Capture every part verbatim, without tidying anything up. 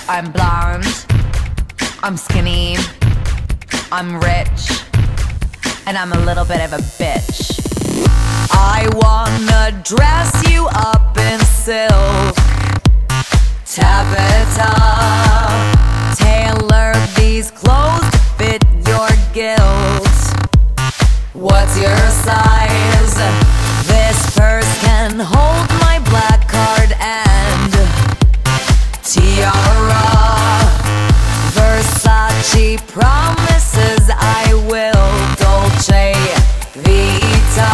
I'm blonde, I'm skinny, I'm rich, and I'm a little bit of a bitch. I wanna dress you up in silk, taffeta, tailor these clothes to fit your guilt. What's your size? This purse can hold my black card and tiara. Versace promises I will Dolce Vita.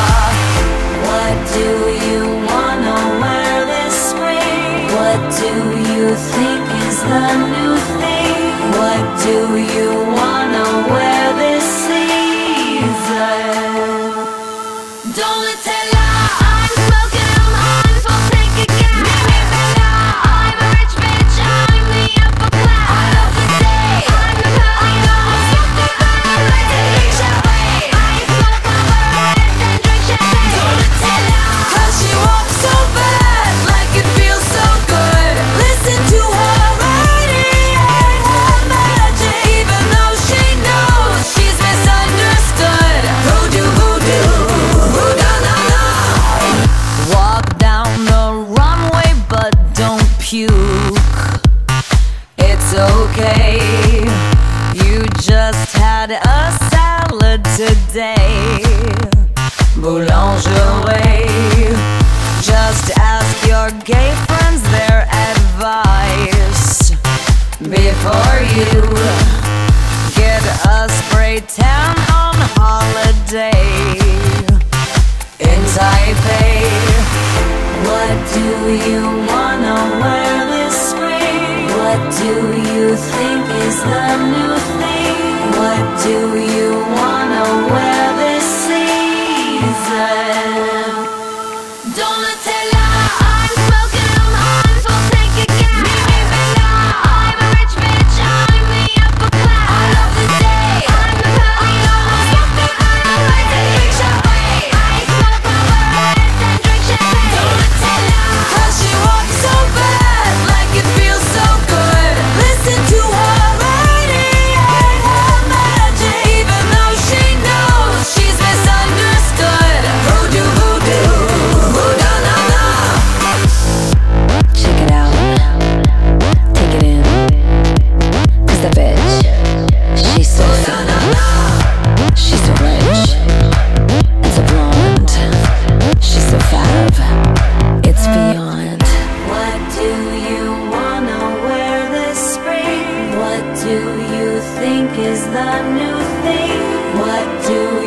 What do you wanna wear this spring? What do you think is the new thing? What do you wanna wear this season? Donatella, I'm smoking, I'm on full tank again. Mimi Bella, I'm a rich bitch, I'm the upper class. I love the day, I'm the Pelino, I'm something I like to drink champagne. I smoke cigarettes and drink champagne. Donatella, cause she walks so bad, like it feels so good. Listen to her radiate her magic, even though she knows she's misunderstood. Voodoo, voodoo, voodoo-na-na. Walk down the runway, but don't puke. It's okay, you just had a salad today. Boulangerie, just ask your gay friends their advice before you get a spray tan on holiday in Taipei. What do you wanna wear this spring? What do you think is the new thing? What do you wanna wear this season? Donatella, I'm smoking, I'm on full tank again. Mimi Bella, I'm a rich bitch, I'm the upper class. I love the day, I'm the Pelino, I'm something I like to drink champagne. I smoke cigarettes and drink champagne. Donatella, cause she walks so bad, like it feels so good. Listen to her radiate her magic, even though she knows she's misunderstood. Voodoo, voodoo, voodoo-na-na. Check it out, take it in, cause the bitch, she's so fat, she's so rich, and so blonde, she's so fab, it's beyond. What do you wanna wear this spring? What do you think is the new thing? What do